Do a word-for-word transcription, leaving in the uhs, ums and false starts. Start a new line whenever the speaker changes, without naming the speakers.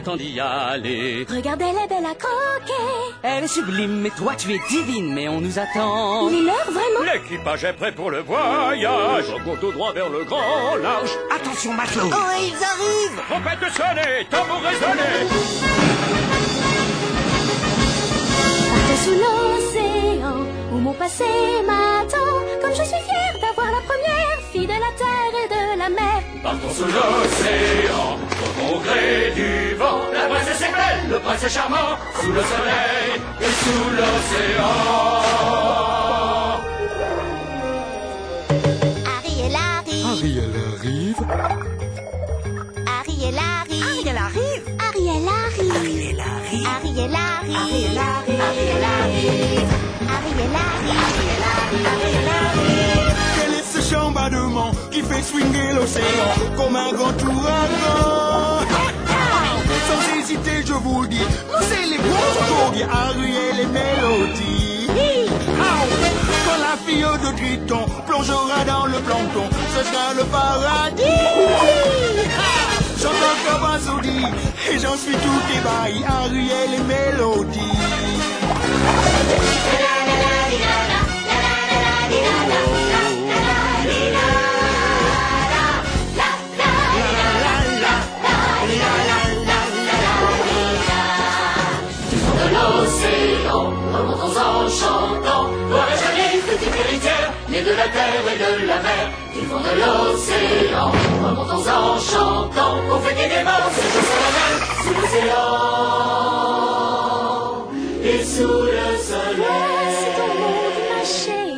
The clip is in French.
temps d'y aller.
Regarde, elle est belle à croquer.
Elle est sublime, mais toi tu es divine, mais on nous attend.
Il est l'heure, vraiment?
L'équipage est prêt pour le voyage. On court tout droit vers le grand large.
Attention, matelot.
Oh, ils arrivent!
Trompette de sonner, tambour résonner.
Partons sous l'océan, où mon passé m'attend. Comme je suis fière d'avoir la première fille de la terre et de la mer.
Partons sous l'océan, au gré du vent. La princesse est belle, le prince est charmant. Sous le soleil et sous l'océan.
Ariel arrive!
Ariel arrive.
Ariel arrive!
Ariel arrive.
Ariel arrive!
Ariel arrive.
Ariel arrive!
Ariel arrive.
Ariel arrive! Ariel arrive! Ariel arrive!
Quel est ce chambardement qui fait swinger l'océan comme un grand ouragan? Sans hésiter, je vous le dis, nous célébrons aujourd'hui Ariel et Mélodie. Quand la fille de Triton plongera dans le plancton, ce sera le paradis. J'entends comme Azoudi et j'en suis tout ébahi, Ariel et Mélodie.
L'océan, remontons en chantant. Voir la jolie petite héritière, née de la terre et de la mer. Du fond de l'océan, remontons en chantant. Pour fêter des morts, ce jour solennel, sous l'océan et sous le soleil.
C'est ton monde, ma chérie.